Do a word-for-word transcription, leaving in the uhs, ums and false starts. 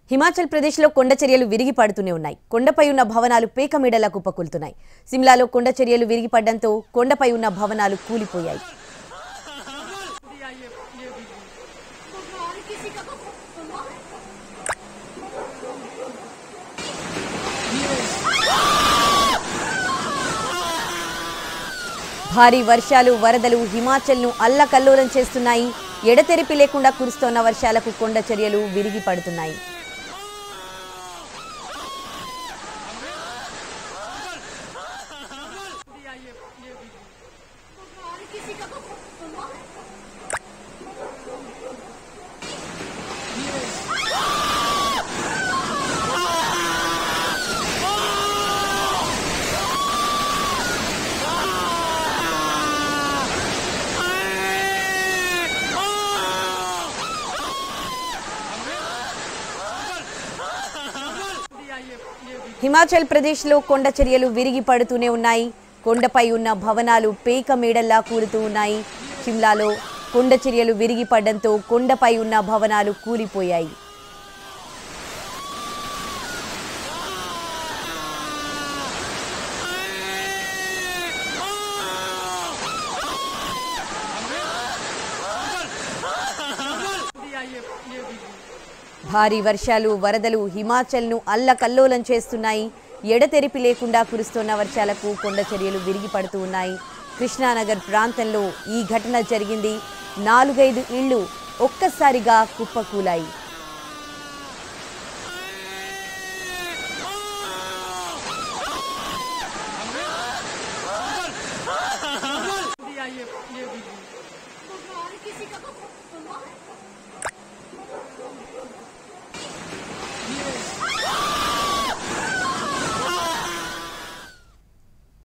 హిమాచల్ ప్రదేశ్లో కొండ చర్యలు విరిగి పడుతూనే ఉన్నాయి. కొండపై ఉన్న భవనాలు పేకమీడలా కుప్పకూలుతున్నాయి. సిమ్లాలో కొండ చర్యలు విరిగి పడడంతో కొండపై ఉన్న భవనాలు కూలిపోయాయి. భారీ వర్షాలు వరదలు హిమాచల్ను అల్లకల్లోలం చేస్తున్నాయి. ఎడతెరిపి లేకుండా కురుస్తోన్న వర్షాలకు కొండ చర్యలు విరిగి పడుతున్నాయి. హిమాచల్ ప్రదేశ్లో కొండ చర్యలు విరిగి పడుతూనే ఉన్నాయి. కొండపై ఉన్న భవనాలు పేక మేడల్లా కూలుతూ ఉన్నాయి. సిమ్లాలో కొండ చర్యలు విరిగి పడడంతో కొండపై ఉన్న భవనాలు కూలిపోయాయి. భారీ వర్షాలు వరదలు హిమాచల్ను అల్లకల్లోలం చేస్తున్నాయి. ఎడతెరిపి లేకుండా కురుస్తున్న వర్షాలకు కొండ చర్యలు విరిగి పడుతూ ఉన్నాయి. కృష్ణానగర్ ప్రాంతంలో ఈ ఘటన జరిగింది. నాలుగైదు ఇళ్లు ఒక్కసారిగా కుప్పకూలాయి.